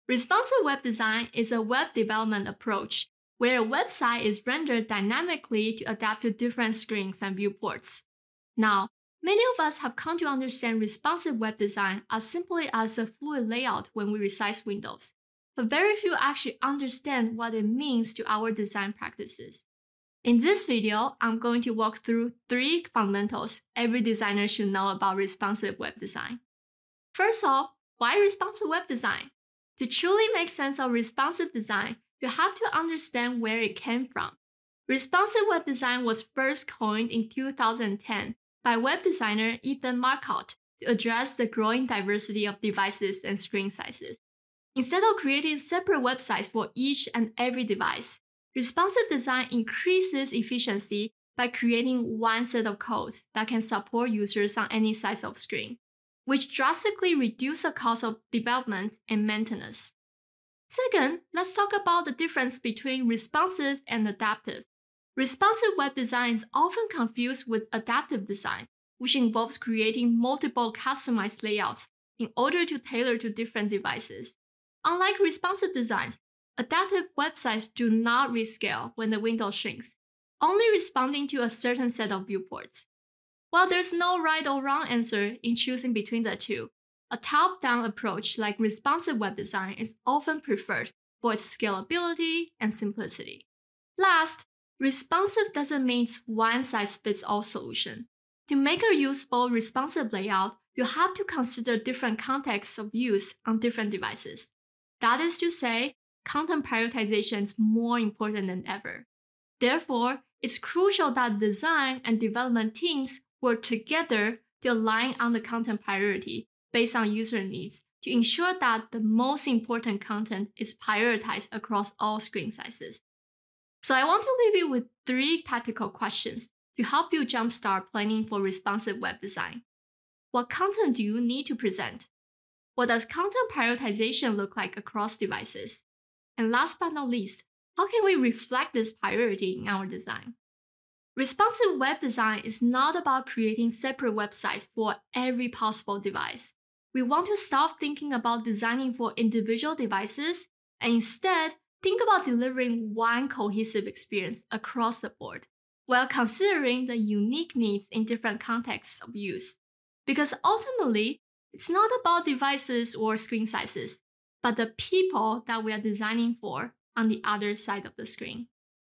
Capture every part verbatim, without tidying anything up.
Responsive web design is a web development approach where a website is rendered dynamically to adapt to different screens and viewports. Now, many of us have come to understand responsive web design as simply as a fluid layout when we resize windows, but very few actually understand what it means to our design practices. In this video, I'm going to walk through three fundamentals every designer should know about responsive web design. First off, why responsive web design? To truly make sense of responsive design, you have to understand where it came from. Responsive web design was first coined in two thousand ten by web designer Ethan Marcotte to address the growing diversity of devices and screen sizes. Instead of creating separate websites for each and every device, responsive design increases efficiency by creating one set of codes that can support users on any size of screen, which drastically reduces the cost of development and maintenance. Second, let's talk about the difference between responsive and adaptive. Responsive web design is often confused with adaptive design, which involves creating multiple customized layouts in order to tailor to different devices. Unlike responsive designs, adaptive websites do not rescale when the window shrinks, only responding to a certain set of viewports. While there's no right or wrong answer in choosing between the two, a top-down approach like responsive web design is often preferred for its scalability and simplicity. Last, responsive doesn't mean one-size-fits-all solution. To make a usable responsive layout, you have to consider different contexts of use on different devices. That is to say, content prioritization is more important than ever. Therefore, it's crucial that design and development teams work together to align on the content priority based on user needs to ensure that the most important content is prioritized across all screen sizes. So I want to leave you with three tactical questions to help you jumpstart planning for responsive web design. What content do you need to present? What does content prioritization look like across devices? And last but not least, how can we reflect this priority in our design? Responsive web design is not about creating separate websites for every possible device. We want to stop thinking about designing for individual devices and instead think about delivering one cohesive experience across the board, while considering the unique needs in different contexts of use. Because ultimately, it's not about devices or screen sizes, but the people that we are designing for on the other side of the screen.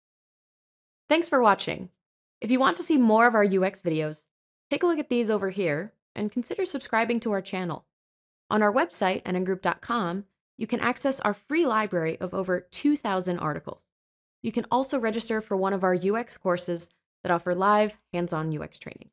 Thanks for watching. If you want to see more of our U X videos, take a look at these over here and consider subscribing to our channel. On our website, n n group dot com, you can access our free library of over two thousand articles. You can also register for one of our U X courses that offer live, hands-on U X training.